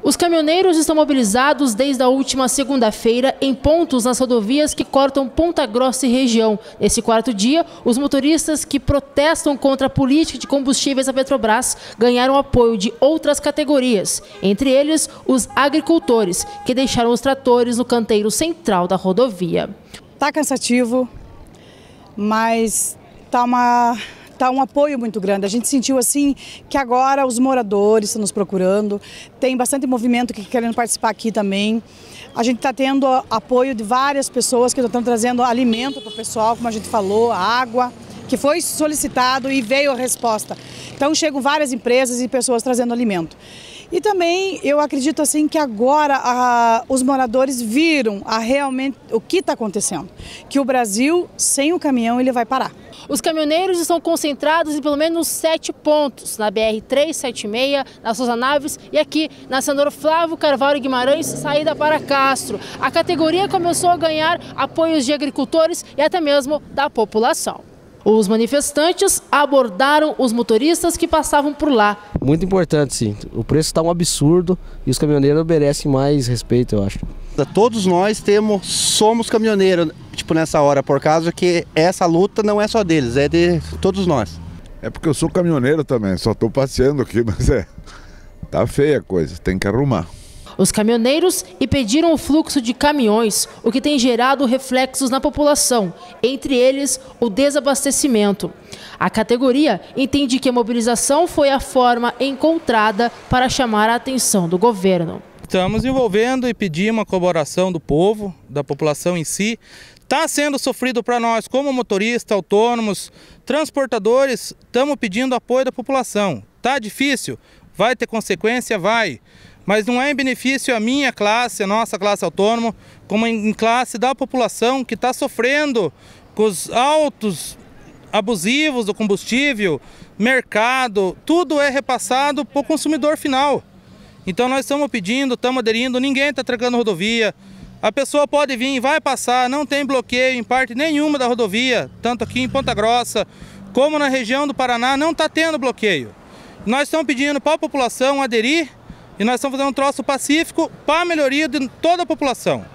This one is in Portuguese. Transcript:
Os caminhoneiros estão mobilizados desde a última segunda-feira em pontos nas rodovias que cortam Ponta Grossa e região. Nesse quarto dia, os motoristas que protestam contra a política de combustíveis da Petrobras ganharam apoio de outras categorias, entre eles os agricultores, que deixaram os tratores no canteiro central da rodovia. Tá cansativo, mas tá um apoio muito grande. A gente sentiu assim que agora os moradores estão nos procurando, tem bastante movimento que querendo participar aqui também. A gente está tendo apoio de várias pessoas que estão trazendo alimento para o pessoal, como a gente falou, água, que foi solicitado e veio a resposta. Então chegam várias empresas e pessoas trazendo alimento. E também eu acredito assim que agora os moradores viram realmente o que está acontecendo, que o Brasil sem o caminhão ele vai parar. Os caminhoneiros estão concentrados em pelo menos 7 pontos, na BR-376, na Souza Naves e aqui na Senador Flávio Carvalho Guimarães, saída para Castro. A categoria começou a ganhar apoios de agricultores e até mesmo da população. Os manifestantes abordaram os motoristas que passavam por lá. Muito importante, sim. O preço está um absurdo e os caminhoneiros merecem mais respeito, eu acho. Todos nós somos caminhoneiros, nessa hora, por causa que essa luta não é só deles, é de todos nós. É porque eu sou caminhoneiro também, só estou passeando aqui, mas tá feia a coisa, tem que arrumar. Os caminhoneiros impediram o fluxo de caminhões, o que tem gerado reflexos na população, entre eles o desabastecimento. A categoria entende que a mobilização foi a forma encontrada para chamar a atenção do governo. Estamos envolvendo e pedimos a colaboração do povo, da população em si. Está sendo sofrido para nós, como motoristas, autônomos, transportadores, estamos pedindo apoio da população. Está difícil? Vai ter consequência? Vai. Mas não é em benefício a minha classe, a nossa classe autônoma, como em classe da população que está sofrendo com os altos abusivos do combustível, mercado, tudo é repassado para o consumidor final. Então nós estamos pedindo, estamos aderindo, ninguém está trancando rodovia. A pessoa pode vir, vai passar, não tem bloqueio em parte nenhuma da rodovia, tanto aqui em Ponta Grossa como na região do Paraná, não está tendo bloqueio. Nós estamos pedindo para a população aderir e nós estamos fazendo um troço pacífico para a melhoria de toda a população.